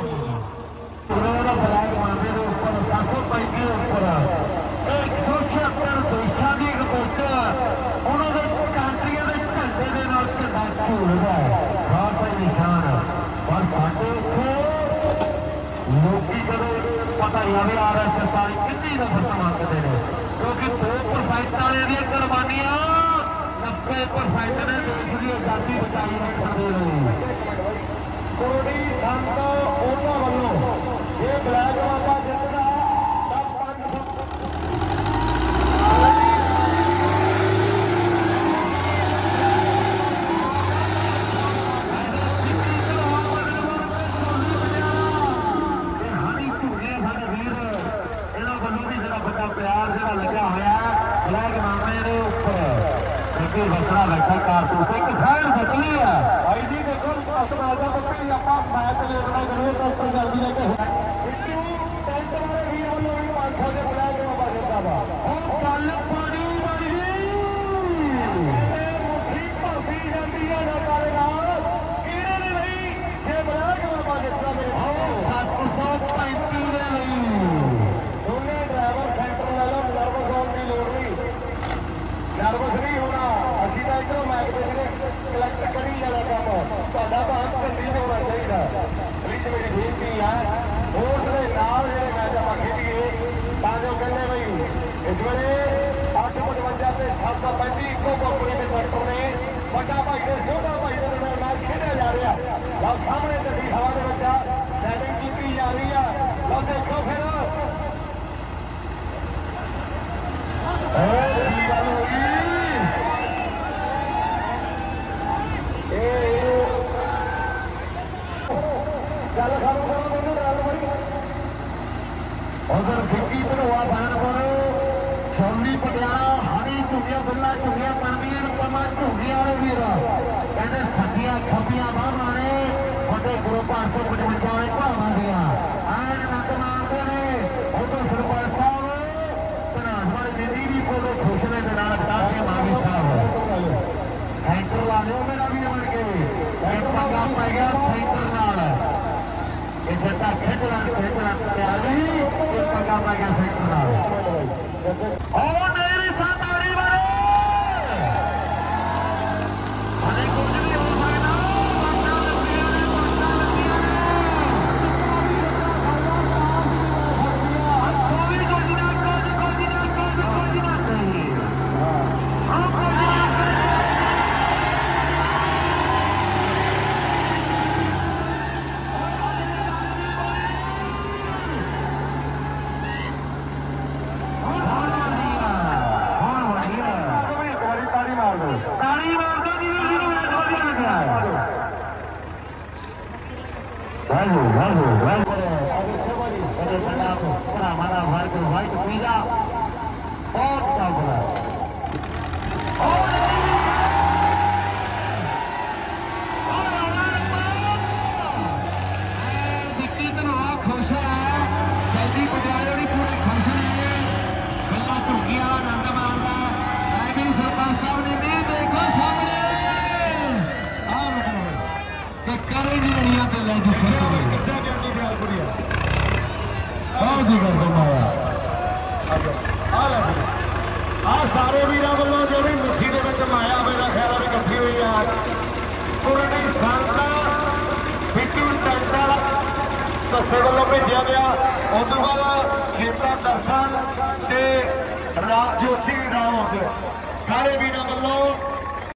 black मारने के उपर 735 के उपर 176 देशों की एक पोस्ट उन्होंने कंट्रियों के झंडे के नाल झंडा झूलता है खास निशान पर साडे इत्थे लोकी कदे पता ही आवे RSS वाली कितनी नफरत मंगते हैं क्योंकि 2% वाले दी कुर्बानियां 90% ने देश की आजादी बचाई रखने लिए कोड़ी संत उन्होंने वालों ये ब्लैक बाबा जितना प्यार जो लग्या होया ब्लैक मामे के उपर बसना बैठा कारतूस एक साइड बचली है भाई जी देखो अस्पताल का पक्की आप मैच देखना करो तो जल्दी लेके टेंट वाले वीर वालों भी 500 के ब्लैक बाबा देता वा गल पानी बन गई मुट्ठी भाभी जाती है ना करेगा किने ने नहीं ये ब्लैक बाबा देता मेरे 735 ने नहीं दोनों ड्राइवर सेंटर ले लो नर्वस होने की लोड़ नहीं नर्वस नहीं होना अभी तो इधर मैच देखने कलेक्ट करी जाना काम ਤੁਹਾਡਾ ਬਾਤ ਕੰਟੀਨਿਊ ਹੋਣਾ ਚਾਹੀਦਾ ਪ੍ਲੀਜ਼ ਮੇਰੀ ਬੇਨਤੀ ਹੈ ਉਸ ਦੇ ਨਾਲ ਜਿਹੜੇ ਮੈਚ ਆਪਾਂ ਖੇਡੀਏ ਤਾਂ ਜੋ ਕਹਿੰਦੇ ਬਈ ਇਸ ਵੇਲੇ 855 ਤੇ 735 ਇੱਕੋ ਕੰਪਨੀ ਦੇ ਟਰੈਕਟਰ ਨੇ ਵੱਡਾ ਭਾਈ ਦੇ ਛੋਟਾ ਭਾਈ ਦੇ ਨਾਲ ਮੈਚ ਖੇਡਿਆ ਜਾ ਰਿਹਾ ਲਓ ਸਾਹਮਣੇ ਗੱਡੀ ਹਵਾ ਦੇ ਵਿੱਚ ਸੈਟਿੰਗ ਕੀਤੀ ਜਾ ਰਹੀ ਆ ਲਓ ਦੇਖੋ ਫਿਰ ਕੀ ਗੱਲ ਹੋ ਗਈ उधर फिक्की धनोआ बानपुर शौली पटियाला हरी झुगिया बुला झुगिया बनवीर पमा झुगिया वाले वीर कहते सगिया खबिया बाहर ने बड़े गुरु 555 वाले भावों दिया आन नंद मानते ने उधर सरपंच साहब धनास वाले दीदी भी बोलो खुश ने काफी मावी साहब सेंटर ला लो मेरा वीर बन के पंगा पै गया सेंटर नाल जटा खेचना तैयार नहीं पंगा पै गया सेंटर और मेरी साथ आने वाले अरे कुछ नहीं हो सकता सारे वीर वालों जो भी मुट्ठी के माया मेरा ख्याल भी कट्ठी हुई है पूरी संस्था बिट्टू टंटा दसे वालों भेजा गया उस बाद गीता दर्शन के जोशी राउत सारे वीर वालों